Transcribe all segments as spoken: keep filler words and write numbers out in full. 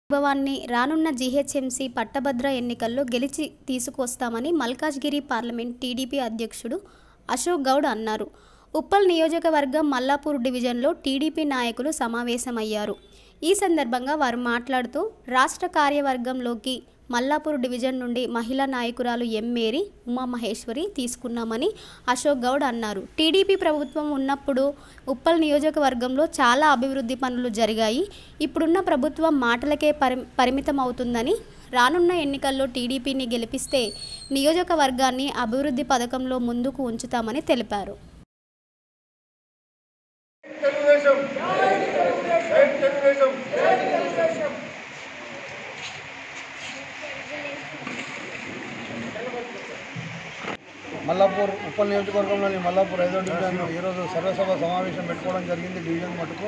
అనుభవాన్ని రానున్న జీహెచ్ఎంసీ పట్టభద్ర ఎన్నికల్లో గెలిచి తీసుకొస్తామని మల్కాజ్గిరి పార్లమెంట్ టీడీపీ అధ్యక్షుడు అశోక్ గౌడ్ అన్నారు. ఉప్పల్ నియోజకవర్గం మల్లాపూర్ డివిజన్లో టీడీపీ నాయకులు సమావేశమయ్యారు. ఈ సందర్భంగా వారు మాట్లాడుతూ రాష్ట్ర కార్యవర్గంలోకి మల్లాపూర్ డివిజన్ నుండి మహిళా నాయకురాలు ఎం మేరీ ఉమామహేశ్వరి తీసుకున్నామని అశోక్ గౌడ్ అన్నారు. టీడీపీ ప్రభుత్వం ఉన్నప్పుడు ఉప్పల్ నియోజకవర్గంలో చాలా అభివృద్ధి పనులు జరిగాయి. ఇప్పుడున్న ప్రభుత్వం మాటలకే పరి పరిమితం అవుతుందని, రానున్న ఎన్నికల్లో టీడీపీని గెలిపిస్తే నియోజకవర్గాన్ని అభివృద్ధి పథకంలో ముందుకు ఉంచుతామని తెలిపారు. మల్లాపూర్ ఉప్పల్ నియోజకవర్గంలోని మల్లాపూర్ ఐదో డివిజన్ ఈరోజు సర్వసభ సమావేశం పెట్టుకోవడం జరిగింది. డివిజన్ మటుకు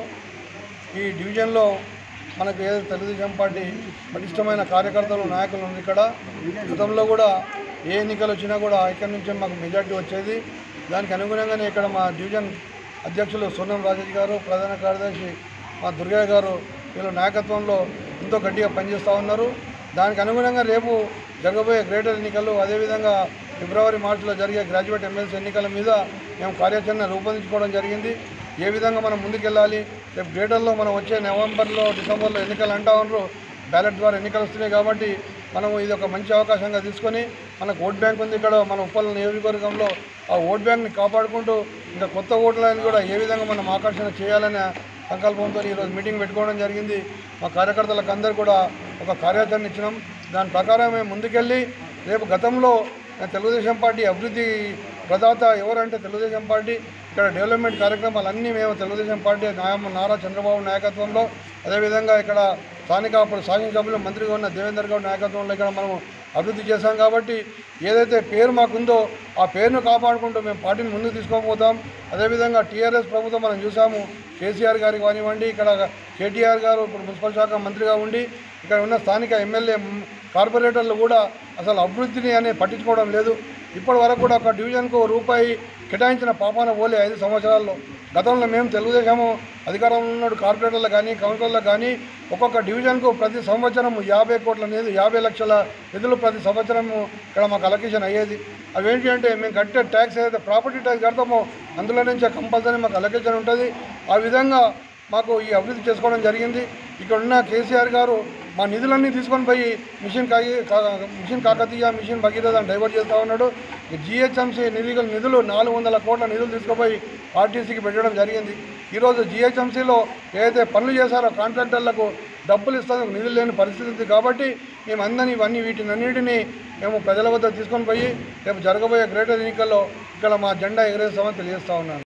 ఈ డివిజన్లో మనకు ఏదో తెలుగుదేశం పార్టీ పటిష్టమైన కార్యకర్తలు నాయకులు ఉంది. ఇక్కడ గతంలో కూడా ఏ ఎన్నికలు వచ్చినా కూడా ఇక్కడి నుంచే మాకు మెజార్టీ వచ్చేది. దానికి అనుగుణంగానే ఇక్కడ మా డివిజన్ అధ్యక్షులు సోనం రాజేష్ గారు, ప్రధాన కార్యదర్శి మా దుర్గయ్య గారు వీళ్ళ నాయకత్వంలో ఎంతో గట్టిగా పనిచేస్తూ ఉన్నారు. దానికి అనుగుణంగా రేపు జరగబోయే గ్రేటర్ ఎన్నికలు, అదేవిధంగా ఫిబ్రవరి మార్చిలో జరిగే గ్రాడ్యుయేట్ ఎమ్మెల్సీ ఎన్నికల మీద మేము కార్యాచరణ రూపొందించుకోవడం జరిగింది. ఏ విధంగా మనం ముందుకెళ్ళాలి, రేపు గ్రేటర్లో మనం వచ్చే నవంబర్లో డిసెంబర్లో ఎన్నికలు అంటా ఉన్నారు. బ్యాలెట్ ద్వారా ఎన్నికలు వస్తున్నాయి కాబట్టి మనం ఇది ఒక మంచి అవకాశంగా తీసుకొని, మనకు ఓట్ బ్యాంక్ ఉంది ఇక్కడ మన ఉప్పల్ నియోజకవర్గంలో, ఆ ఓట్ బ్యాంక్ని కాపాడుకుంటూ ఇంకా కొత్త ఓట్లని కూడా ఏ విధంగా మనం ఆకర్షణ చేయాలనే సంకల్పంతో ఈరోజు మీటింగ్ పెట్టుకోవడం జరిగింది. మా కార్యకర్తలకు అందరూ కూడా ఒక కార్యాచరణ ఇచ్చినాం. దాని ప్రకారం మేము ముందుకెళ్ళి రేపు గతంలో తెలుగుదేశం పార్టీ అభివృద్ధి ప్రదాత ఎవరంటే తెలుగుదేశం పార్టీ. ఇక్కడ డెవలప్మెంట్ కార్యక్రమాలన్నీ మేము తెలుగుదేశం పార్టీ నారా చంద్రబాబు నాయకత్వంలో, అదేవిధంగా ఇక్కడ స్థానిక అప్పుడు శాసనసభ్యులు మంత్రిగా ఉన్న దేవేందర్ గౌడ్ నాయకత్వంలో ఇక్కడ మనం అభివృద్ధి చేశాం. కాబట్టి ఏదైతే పేరు మాకుందో ఆ పేరును కాపాడుకుంటూ మేము పార్టీని ముందుకు తీసుకోకపోతాం. అదేవిధంగా టీఆర్ఎస్ ప్రభుత్వం మనం చూసాము, కేసీఆర్ గారికి కానివ్వండి, ఇక్కడ కేటీఆర్ గారు ఇప్పుడు మున్సిపల్ శాఖ మంత్రిగా ఉండి ఇక్కడ ఉన్న స్థానిక ఎమ్మెల్యే కార్పొరేటర్లు కూడా అసలు అభివృద్ధిని అనేది పట్టించుకోవడం లేదు. ఇప్పటి వరకు కూడా ఒక డివిజన్కు రూపాయి కేటాయించిన పాపాన పోలే ఐదు సంవత్సరాల్లో. గతంలో మేము తెలుగుదేశము అధికారంలో ఉన్న కార్పొరేటర్లు కానీ కౌన్సిలర్లకు కానీ ఒక్కొక్క డివిజన్కు ప్రతి సంవత్సరం యాభై కోట్ల నిధులు యాభై లక్షల నిధులు ప్రతి సంవత్సరము ఇక్కడ మాకు అలొకేషన్ అయ్యేది. అవేంటి అంటే మేము కట్టే ట్యాక్స్ ఏదైతే ప్రాపర్టీ ట్యాక్స్ కడతామో అందులో నుంచే కంపల్సరీ మాకు అలొకేషన్ ఉంటుంది. ఆ విధంగా మాకు ఈ అభివృద్ధి చేసుకోవడం జరిగింది. ఇక్కడ ఉన్న కేసీఆర్ గారు మా నిధులన్నీ తీసుకొని పోయి మిషన్ కాకి mission Kakatiya mission Bhagiratha divert చేస్తూ ఉన్నాడు. జిహెచ్ఎంసీ నిధులు నిధులు నాలుగు వందల కోట్ల నిధులు తీసుకుపోయి ఆర్టీసీకి పెట్టడం జరిగింది. ఈరోజు జిహెచ్ఎంసీలో ఏదైతే పనులు చేశారో కాంట్రాక్టర్లకు డబ్బులు ఇస్తానికి నిధులు లేని పరిస్థితి ఉంది. కాబట్టి మేము అందరినీ ఇవన్నీ వీటినన్నిటినీ మేము ప్రజల వద్ద తీసుకొని పోయి రేపు జరగబోయే గ్రేటర్ ఎన్నికల్లో ఇక్కడ మా జెండా ఎగరేస్తామని తెలియజేస్తూ ఉన్నాను.